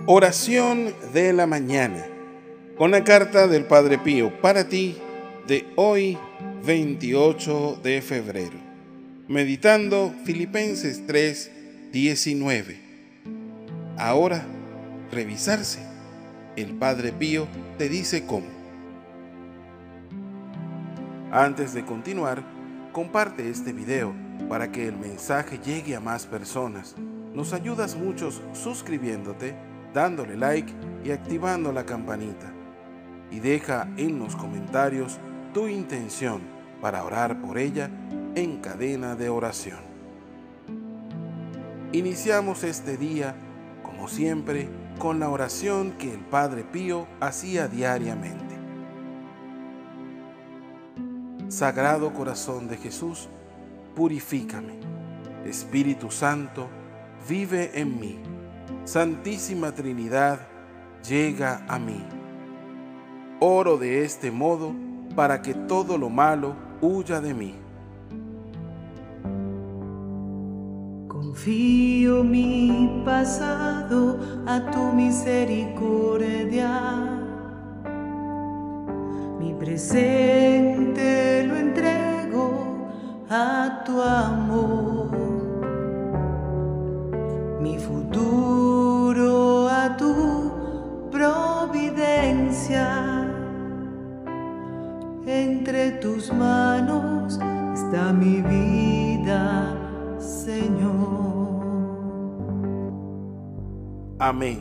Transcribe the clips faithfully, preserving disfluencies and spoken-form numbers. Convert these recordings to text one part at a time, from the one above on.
Oración de la mañana, con la carta del Padre Pío para ti de hoy, veintiocho de febrero, meditando Filipenses tres, diecinueve. Ahora, revisarse. El Padre Pío te dice cómo. Antes de continuar, comparte este video para que el mensaje llegue a más personas. Nos ayudas mucho suscribiéndote, dándole like y activando la campanita. Y deja en los comentarios tu intención para orar por ella en cadena de oración. Iniciamos este día, como siempre, con la oración que el Padre Pío hacía diariamente. Sagrado Corazón de Jesús, purifícame. Espíritu Santo, vive en mí. Santísima Trinidad, llega a mí. Oro de este modo para que todo lo malo huya de mí. Confío mi pasado a tu misericordia, mi presente lo entrego a tu amor, mi futuro a tu providencia. Entre tus manos está mi vida, Señor. Amén.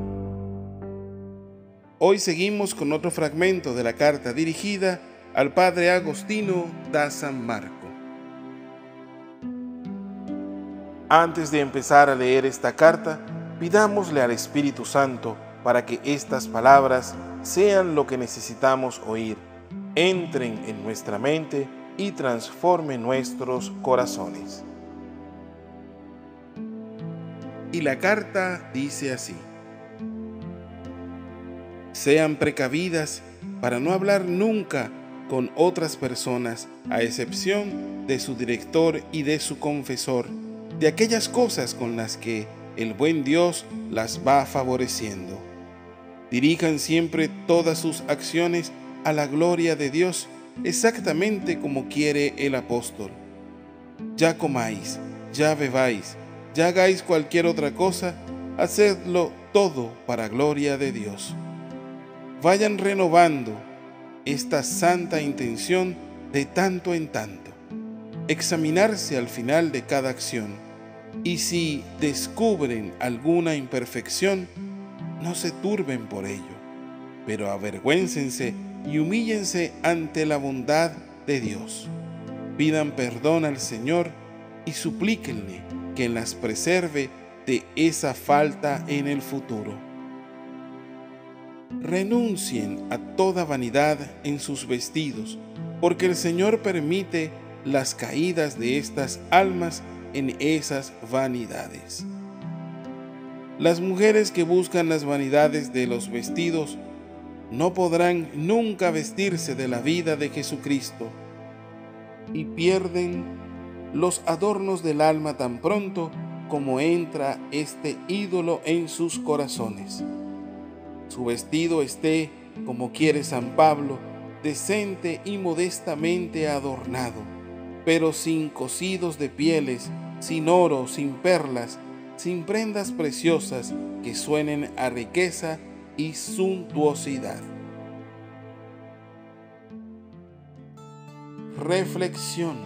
Hoy seguimos con otro fragmento de la carta dirigida al Padre Agostino da San Marco. Antes de empezar a leer esta carta, pidámosle al Espíritu Santo para que estas palabras sean lo que necesitamos oír, entren en nuestra mente y transformen nuestros corazones. Y la carta dice así: sean precavidas para no hablar nunca con otras personas, a excepción de su director y de su confesor, de aquellas cosas con las que el buen Dios las va favoreciendo. Dirijan siempre todas sus acciones a la gloria de Dios, exactamente como quiere el apóstol. Ya comáis, ya bebáis, ya hagáis cualquier otra cosa, hacedlo todo para gloria de Dios. Vayan renovando esta santa intención de tanto en tanto. Examinarse al final de cada acción, y si descubren alguna imperfección, no se turben por ello, pero avergüéncense y humíllense ante la bondad de Dios. Pidan perdón al Señor y suplíquenle que las preserve de esa falta en el futuro. Renuncien a toda vanidad en sus vestidos, porque el Señor permite las caídas de estas almas en esas vanidades. Las mujeres que buscan las vanidades de los vestidos no podrán nunca vestirse de la vida de Jesucristo y pierden los adornos del alma tan pronto como entra este ídolo en sus corazones. Su vestido esté, como quiere San Pablo, decente y modestamente adornado, pero sin cosidos de pieles, sin oro, sin perlas, sin prendas preciosas que suenen a riqueza y suntuosidad. Reflexión.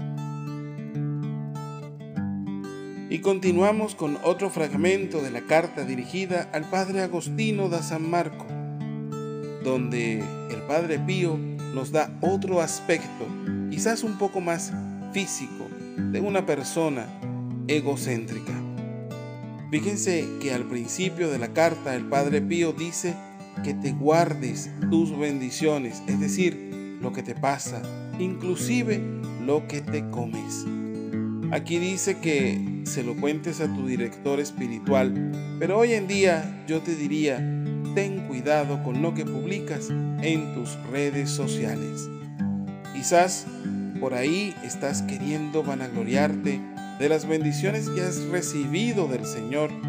Y continuamos con otro fragmento de la carta dirigida al Padre Agostino da San Marco, donde el Padre Pío nos da otro aspecto, quizás un poco más físico, de una persona egocéntrica. Fíjense que al principio de la carta el Padre Pío dice que te guardes tus bendiciones, es decir, lo que te pasa, inclusive lo que te comes. Aquí dice que se lo cuentes a tu director espiritual, pero hoy en día yo te diría, ten cuidado con lo que publicas en tus redes sociales. Quizás por ahí estás queriendo vanagloriarte de las bendiciones que has recibido del Señor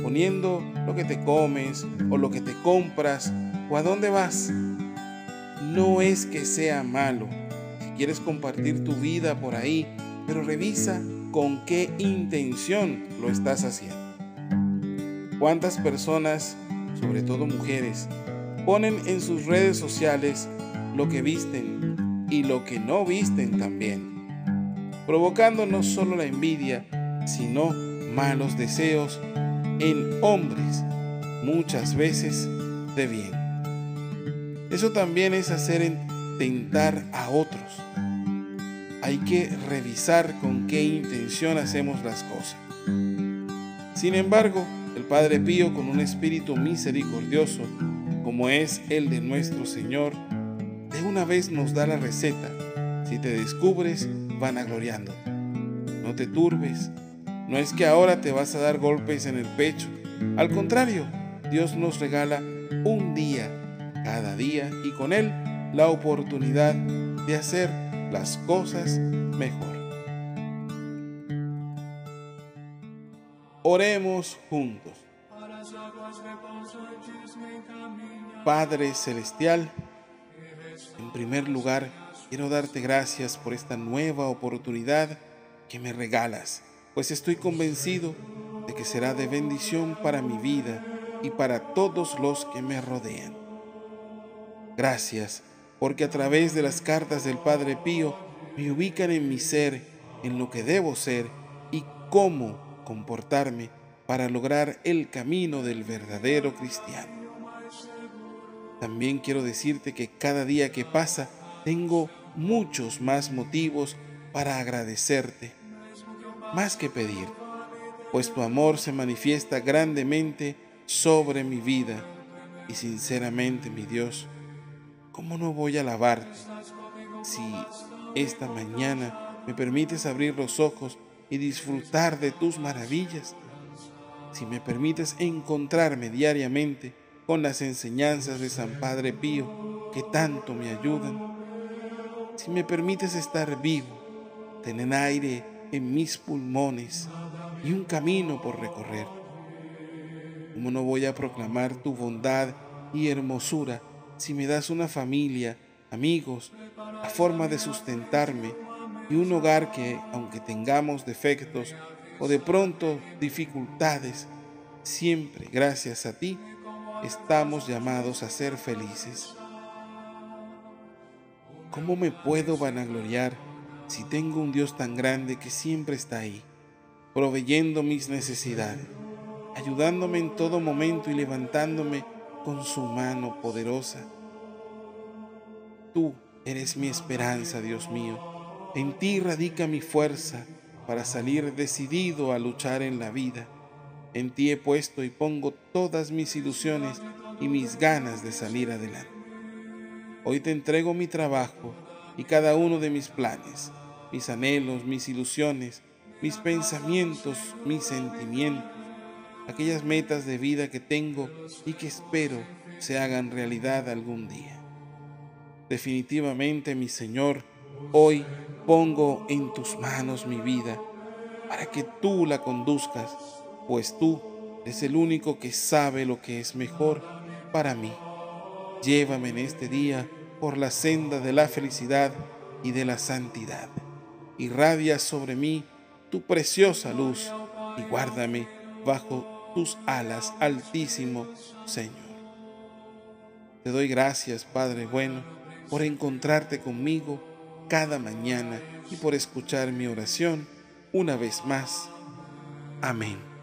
poniendo lo que te comes o lo que te compras o a dónde vas. No es que sea malo. Si quieres compartir tu vida por ahí, pero revisa con qué intención lo estás haciendo. ¿Cuántas personas, sobre todo mujeres, ponen en sus redes sociales lo que visten y lo que no visten también, provocando no solo la envidia, sino malos deseos en hombres, muchas veces de bien? Eso también es hacer tentar a otros. Hay que revisar con qué intención hacemos las cosas. Sin embargo, el Padre Pío, con un espíritu misericordioso, como es el de nuestro Señor, de una vez nos da la receta. Si te descubres vanagloriándote, no te turbes. No es que ahora te vas a dar golpes en el pecho. Al contrario, Dios nos regala un día, cada día, y con él la oportunidad de hacer las cosas mejor. Oremos juntos. Padre Celestial, en primer lugar, quiero darte gracias por esta nueva oportunidad que me regalas, pues estoy convencido de que será de bendición para mi vida y para todos los que me rodean. Gracias, porque a través de las cartas del Padre Pío me ubican en mi ser, en lo que debo ser y cómo comportarme para lograr el camino del verdadero cristiano. También quiero decirte que cada día que pasa tengo muchos más motivos para agradecerte, más que pedir, pues tu amor se manifiesta grandemente sobre mi vida y sinceramente, mi Dios, ¿cómo no voy a alabarte si esta mañana me permites abrir los ojos y disfrutar de tus maravillas? Si me permites encontrarme diariamente con las enseñanzas de San Padre Pío que tanto me ayudan. Si me permites estar vivo, tener aire en mis pulmones y un camino por recorrer. ¿Cómo no voy a proclamar tu bondad y hermosura si me das una familia, amigos, la forma de sustentarme y un hogar que, aunque tengamos defectos o de pronto dificultades, siempre, gracias a ti, estamos llamados a ser felices? ¿Cómo me puedo vanagloriar si tengo un Dios tan grande que siempre está ahí, proveyendo mis necesidades, ayudándome en todo momento y levantándome con su mano poderosa? Tú eres mi esperanza, Dios mío. En ti radica mi fuerza para salir decidido a luchar en la vida. En ti he puesto y pongo todas mis ilusiones y mis ganas de salir adelante. Hoy te entrego mi trabajo y cada uno de mis planes, mis anhelos, mis ilusiones, mis pensamientos, mis sentimientos, aquellas metas de vida que tengo y que espero se hagan realidad algún día. Definitivamente, mi Señor, hoy pongo en tus manos mi vida para que tú la conduzcas, pues tú eres el único que sabe lo que es mejor para mí. Llévame en este día por la senda de la felicidad y de la santidad. Irradia sobre mí tu preciosa luz y guárdame bajo tus alas, Altísimo Señor. Te doy gracias, Padre bueno, por encontrarte conmigo cada mañana y por escuchar mi oración una vez más. Amén.